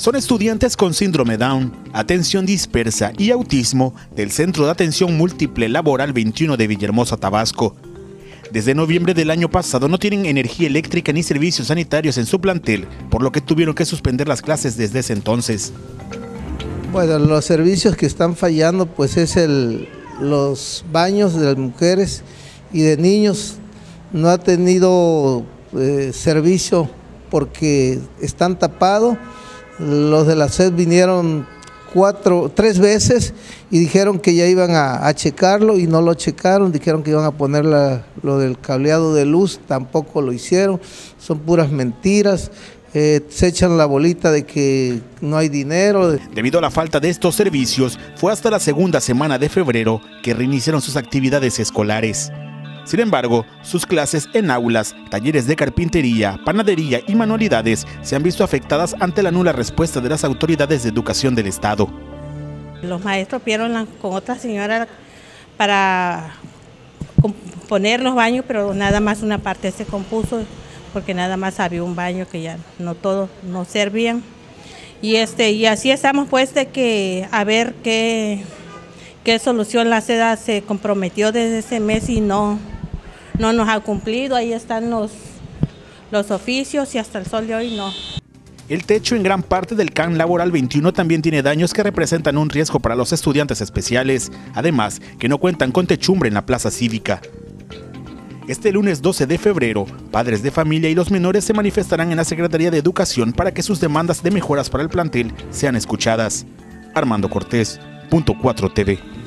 Son estudiantes con síndrome Down, atención dispersa y autismo del Centro de Atención Múltiple Laboral 21 de Villahermosa, Tabasco. Desde noviembre del año pasado no tienen energía eléctrica ni servicios sanitarios en su plantel, por lo que tuvieron que suspender las clases desde ese entonces. Bueno, los servicios que están fallando pues es los baños de las mujeres y de niños. No ha tenido servicio porque están tapados. Los de la SED vinieron 3 veces y dijeron que ya iban a checarlo y no lo checaron. Dijeron que iban a poner lo del cableado de luz, tampoco lo hicieron. Son puras mentiras. Se echan la bolita de que no hay dinero. Debido a la falta de estos servicios, fue hasta la segunda semana de febrero que reiniciaron sus actividades escolares. Sin embargo, sus clases en aulas, talleres de carpintería, panadería y manualidades se han visto afectadas ante la nula respuesta de las autoridades de educación del Estado. Los maestros vieron con otra señora para poner los baños, pero nada más una parte se compuso, porque nada más había un baño que ya no todos no servían. Y así estamos pues de que a ver qué solución la SEDA se comprometió desde ese mes y no nos ha cumplido. Ahí están los oficios y hasta el sol de hoy no. El techo en gran parte del CAN Laboral 21 también tiene daños que representan un riesgo para los estudiantes especiales, además que no cuentan con techumbre en la plaza cívica. Este lunes 12 de febrero, padres de familia y los menores se manifestarán en la Secretaría de Educación para que sus demandas de mejoras para el plantel sean escuchadas. Armando Cortés, Punto 4 TV.